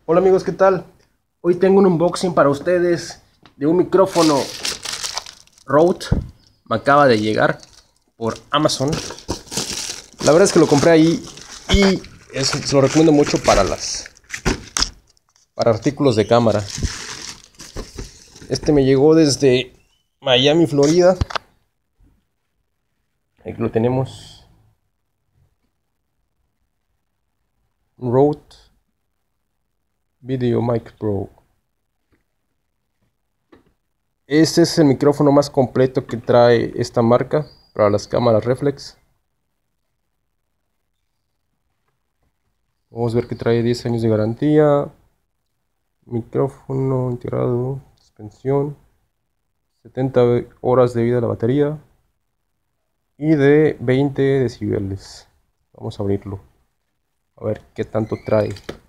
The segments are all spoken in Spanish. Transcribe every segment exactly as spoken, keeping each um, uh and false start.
Hola amigos, ¿qué tal? Hoy tengo un unboxing para ustedes de un micrófono Rode. Me acaba de llegar por Amazon. La verdad es que lo compré ahí y es- se lo recomiendo mucho para las para artículos de cámara. Este me llegó desde Miami, Florida. Aquí lo tenemos. Rode VideoMic Pro. Este es el micrófono más completo que trae esta marca para las cámaras reflex. Vamos a ver que trae diez años de garantía, micrófono integrado, suspensión, setenta horas de vida de la batería y de veinte decibeles. Vamos a abrirlo, a ver qué tanto trae.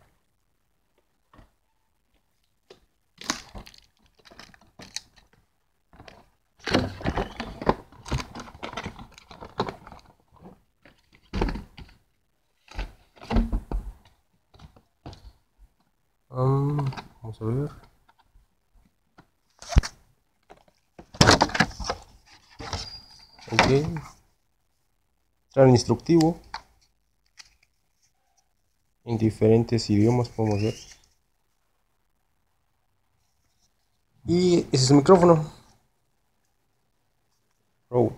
Um, vamos a ver. Ok. Trae el instructivo en diferentes idiomas, podemos ver. Y ese es el micrófono Rode.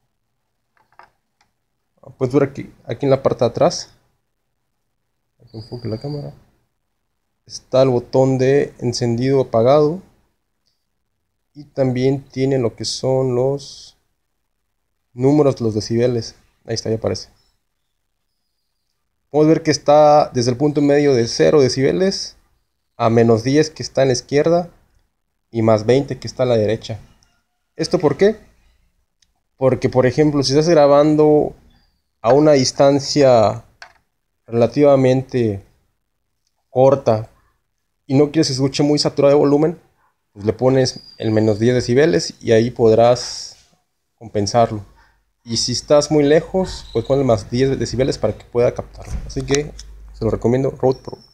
Puedes ver aquí, aquí en la parte de atrás. Aquí enfoque la cámara. Está el botón de encendido apagado. Y también tiene lo que son los números de los decibeles. Ahí está, ya aparece. Podemos ver que está desde el punto medio de cero decibeles a menos diez que está en la izquierda y más veinte que está a la derecha. ¿Esto por qué? Porque, por ejemplo, si estás grabando a una distancia relativamente corta y no quieres que se escuche muy saturado de volumen, pues le pones el menos diez decibeles y ahí podrás compensarlo. Y si estás muy lejos, pues ponle más diez decibeles para que pueda captarlo. Así que se lo recomiendo, Rode Pro.